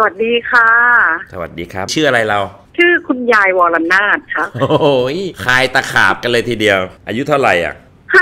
วัสดีค่ะสวัสดีครับชื่ออะไรเราชื่อคุณยายวรนาถค่ะโอ้ยคายตะขาบกันเลยทีเดียวอายุเท่าไหร่อ่ะ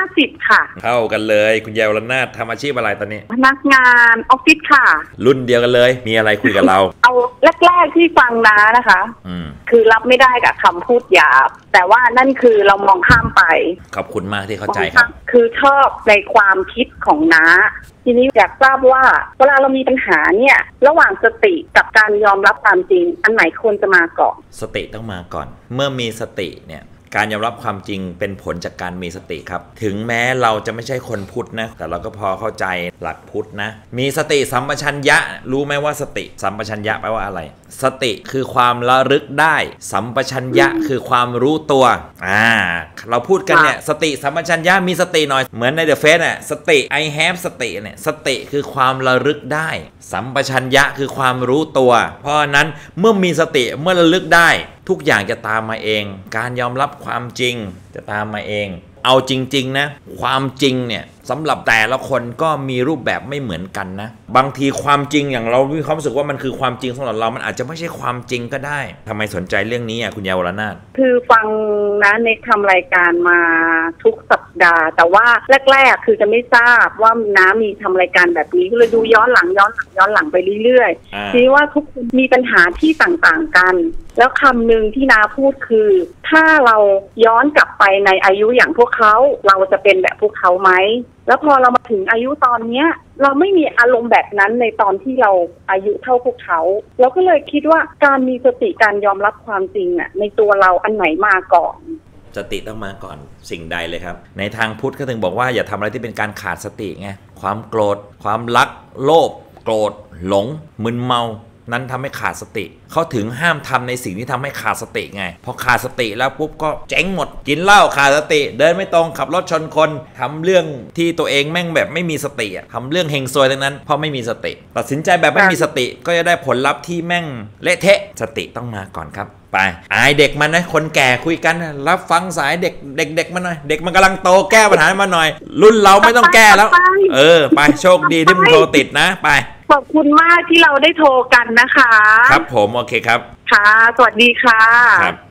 50ค่ะเท่ากันเลยคุณยายวรนาถทำอาชีพอะไรตอนนี้พนักงานออฟฟิศค่ะรุ่นเดียวกันเลยมีอะไรคุยกับเราเอาแรกๆที่ฟังนะคะคือรับไม่ได้กับคำพูดหยาบแต่ว่านั่นคือเรามองข้ามไปขอบคุณมากที่เข้าใจครับคือชอบในความคิดของน้าทีนี้อยากทราบว่าเวลาเรามีปัญหาเนี่ยระหว่างสติกับการยอมรับความจริงอันไหนควรจะมาก่อนสติต้องมาก่อนเมื่อมีสติเนี่ยการยอมรับความจริงเป็นผลจากการมีสติครับถึงแม้เราจะไม่ใช่คนพุทธนะแต่เราก็พอเข้าใจหลักพุทธนะมีสติสัมปชัญญะรู้ไหมว่าสติสัมปชัญญะแปลว่าอะไรสติคือความระลึกได้สัมปชัญญะคือความรู้ตัวเราพูดกันเนี่ยสติสัมปชัญญะมีสติหน่อยเหมือนในเดอะเฟซน่ะสติ I have สติเนี่ยสติคือความระลึกได้สัมปชัญญะคือความรู้ตัวเพราะนั้นเมื่อมีสติเมื่อระลึกได้ทุกอย่างจะตามมาเองการยอมรับความจริงจะตามมาเองเอาจริงๆนะความจริงเนี่ยสำหรับแต่ละคนก็มีรูปแบบไม่เหมือนกันนะบางทีความจริงอย่างเรามีความรู้สึกว่ามันคือความจริงสำหรับเรามันอาจจะไม่ใช่ความจริงก็ได้ทำไมสนใจเรื่องนี้คุณยายวรนาถคือฟังนะในทำรายการมาทุกสัปดาห์แต่ว่าแรกๆคือจะไม่ทราบว่าน้ามีทำรายการแบบนี้ก็เลยดูย้อนหลังไปเรื่อยๆทีว่าทุกคนมีปัญหาที่ต่างๆกันแล้วคำหนึ่งที่น้าพูดคือถ้าเราย้อนกลับไปในอายุอย่างพวกเขาเราจะเป็นแบบพวกเขาไหมแล้วพอเรามาถึงอายุตอนเนี้ยเราไม่มีอารมณ์แบบนั้นในตอนที่เราอายุเท่าพวกเขาเราก็เลยคิดว่าการมีสติการยอมรับความจริงในตัวเราอันไหนมาก่อนสติต้องมาก่อนสิ่งใดเลยครับในทางพุทธก็ถึงบอกว่าอย่าทำอะไรที่เป็นการขาดสติไงความโกรธความรักโลภโกรธหลงมึนเมานั้นทำให้ขาดสติเขาถึงห้ามทำในสิ่งที่ทำให้ขาดสติไงพอขาดสติแล้วปุ๊บก็เจ๊งหมดกินเหล้าขาดสติเดินไม่ตรงขับรถชนคนทำเรื่องที่ตัวเองแม่งแบบไม่มีสติทำเรื่องเฮงซวยทั้งนั้นเพราะไม่มีสติตัดสินใจแบบไม่มีสติก็จะได้ผลลัพธ์ที่แม่งเละเทะสติต้องมาก่อนครับไปอายเด็กมันนะคนแก่คุยกันรับฟังสายเด็กมันหน่อยเด็กมันกำลังโตแก้ปัญหามาหน่อยรุ่นเราไม่ต้องแก้แล้วไปโชคดีที่มึงโทรติดนะไปขอบคุณมากที่เราได้โทรกันนะคะครับผมโอเคครับค่ะสวัสดีค่ะครับ